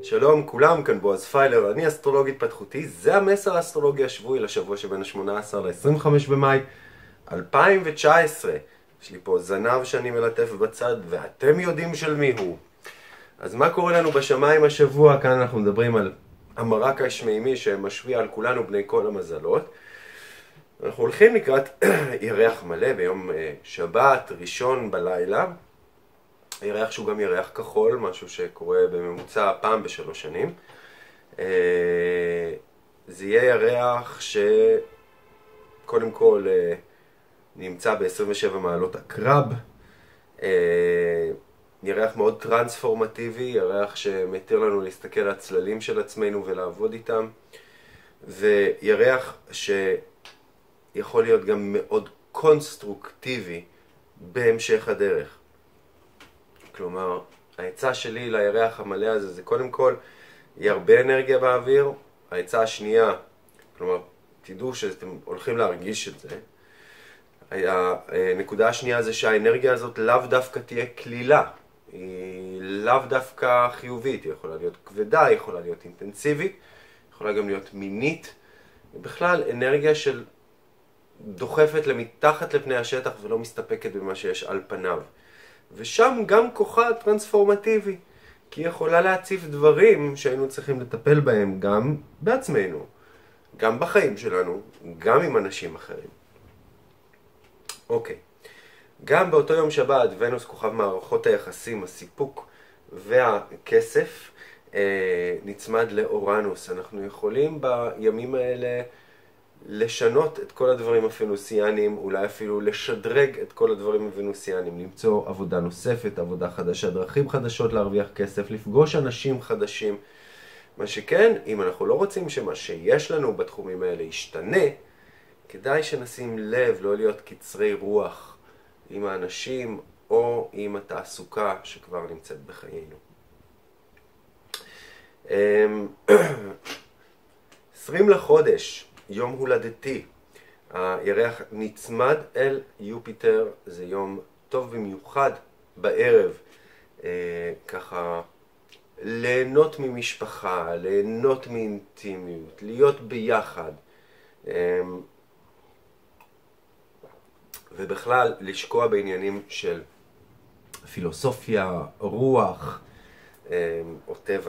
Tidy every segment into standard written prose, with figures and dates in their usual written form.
שלום כולם, כאן בועז פיילר, אני אסטרולוג התפתחותי, זה המסר האסטרולוגי השבועי לשבוע שבין ה-18 ל-25 במאי 2019. יש לי פה זנב שאני מלטף בצד ואתם יודעים של מי הוא. אז מה קורה לנו בשמיים השבוע? כאן אנחנו מדברים על המרק השמימי שמשפיע על כולנו בני כל המזלות. אנחנו הולכים לקראת ירח מלא ביום שבת, ראשון בלילה. ירח שהוא גם ירח כחול, משהו שקורה בממוצע פעם בשלוש שנים. זה יהיה ירח שקודם כל נמצא ב-27 מעלות עקרב. ירח מאוד טרנספורמטיבי, ירח שמתיר לנו להסתכל על הצללים של עצמנו ולעבוד איתם. וירח שיכול להיות גם מאוד קונסטרוקטיבי בהמשך הדרך. כלומר, העצה שלי לירח המלא הזה זה קודם כל, יהיה הרבה אנרגיה באוויר. העצה השנייה, כלומר, תדעו שאתם הולכים להרגיש את זה. הנקודה השנייה זה שהאנרגיה הזאת לאו דווקא תהיה כלילה. היא לאו דווקא חיובית, היא יכולה להיות כבדה, היא יכולה להיות אינטנסיבית, יכולה גם להיות מינית. בכלל, אנרגיה של דוחפת למתחת לפני השטח ולא מסתפקת במה שיש על פניו. ושם גם כוחה טרנספורמטיבי, כי היא יכולה להציף דברים שהיינו צריכים לטפל בהם גם בעצמנו, גם בחיים שלנו, גם עם אנשים אחרים. אוקיי, גם באותו יום שבת, ונוס כוכב מערכות היחסים, הסיפוק והכסף נצמד לאורנוס. אנחנו יכולים בימים האלה לשנות את כל הדברים הפנוסיאנים, אולי אפילו לשדרג את כל הדברים הוונוסיאנים, למצוא עבודה נוספת, עבודה חדשה, דרכים חדשות להרוויח כסף, לפגוש אנשים חדשים. מה שכן, אם אנחנו לא רוצים שמה שיש לנו בתחומים האלה ישתנה, כדאי שנשים לב לא להיות קצרי רוח עם האנשים או עם התעסוקה שכבר נמצאת בחיינו. 20 לחודש, יום הולדתי, הירח נצמד אל יופיטר, זה יום טוב במיוחד בערב, ככה ליהנות ממשפחה, ליהנות מאינטימיות, להיות ביחד, ובכלל לשקוע בעניינים של פילוסופיה, רוח או טבע.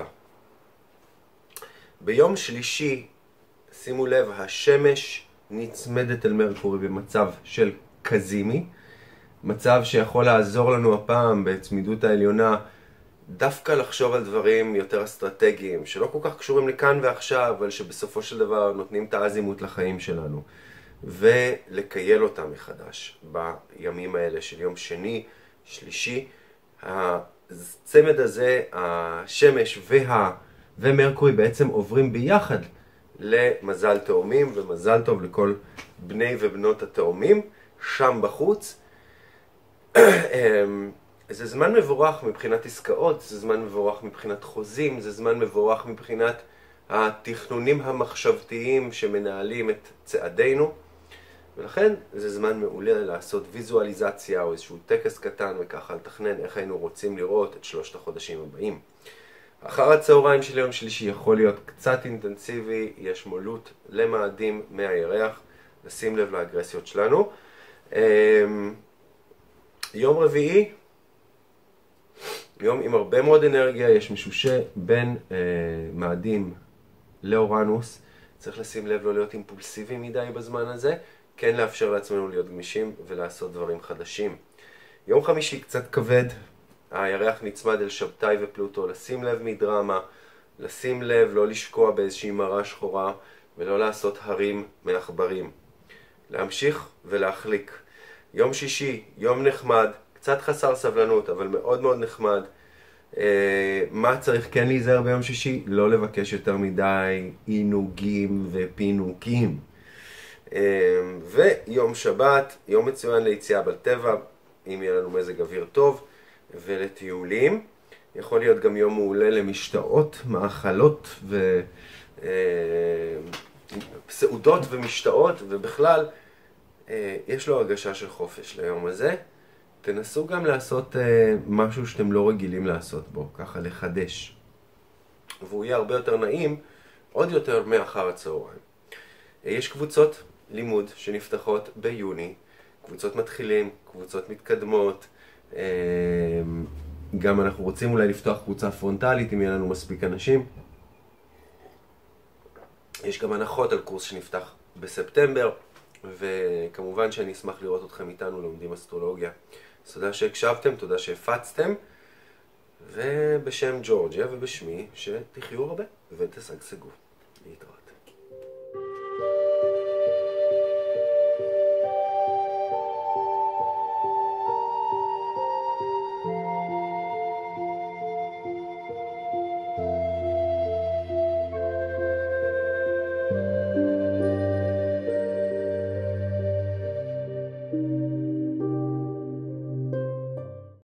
ביום שלישי, שימו לב, השמש נצמדת אל מרקורי במצב של קזימי, מצב שיכול לעזור לנו הפעם בצמידות העליונה דווקא לחשוב על דברים יותר אסטרטגיים, שלא כל כך קשורים לכאן ועכשיו, אבל שבסופו של דבר נותנים את האזימות לחיים שלנו, ולקייל אותם מחדש בימים האלה של יום שני, שלישי. הצמד הזה, השמש ומרקורי בעצם עוברים ביחד למזל תאומים, ומזל טוב לכל בני ובנות התאומים שם בחוץ. זה זמן מבורך מבחינת עסקאות, זה זמן מבורך מבחינת חוזים, זה זמן מבורך מבחינת התכנונים המחשבתיים שמנהלים את צעדינו, ולכן זה זמן מעולה לעשות ויזואליזציה או איזשהו טקס קטן וככה לתכנן איך היינו רוצים לראות את 3 החודשים הבאים. אחר הצהריים של יום שלישי יכול להיות קצת אינטנסיבי, יש מולות למאדים מהירח, נשים לב לאגרסיות שלנו. יום רביעי, יום עם הרבה מאוד אנרגיה, יש משושה בין מאדים לאורנוס. צריך לשים לב לא להיות אימפולסיבי מדי בזמן הזה, כן לאפשר לעצמנו להיות גמישים ולעשות דברים חדשים. יום חמישי קצת כבד, הירח נצמד אל שבתאי ופלוטו, לשים לב מדרמה, לשים לב לא לשקוע באיזושהי מראה שחורה ולא לעשות הרים מעכברים. להמשיך ולהחליק. יום שישי, יום נחמד, קצת חסר סבלנות אבל מאוד מאוד נחמד. מה צריך כן להיזהר ביום שישי? לא לבקש יותר מדי עינוגים ופינוקים. ויום שבת, יום מצוין ליציאה בטבע, אם יהיה לנו מזג אוויר טוב, ולטיולים. יכול להיות גם יום מעולה למשתאות, מאכלות סעודות ומשתאות, ובכלל יש לו הרגשה של חופש ליום הזה. תנסו גם לעשות משהו שאתם לא רגילים לעשות בו, ככה לחדש. והוא יהיה הרבה יותר נעים, עוד יותר מאחר הצהריים. יש קבוצות לימוד שנפתחות ביוני, קבוצות מתחילים, קבוצות מתקדמות, גם אנחנו רוצים אולי לפתוח קבוצה פרונטלית אם יהיה לנו מספיק אנשים. יש גם הנחות על קורס שנפתח בספטמבר, וכמובן שאני אשמח לראות אתכם איתנו לומדים אסטרולוגיה. אז תודה שהקשבתם, תודה שהפצתם, ובשם ג'ורג'יה ובשמי שתחיו הרבה ותשגשגו. להתראות.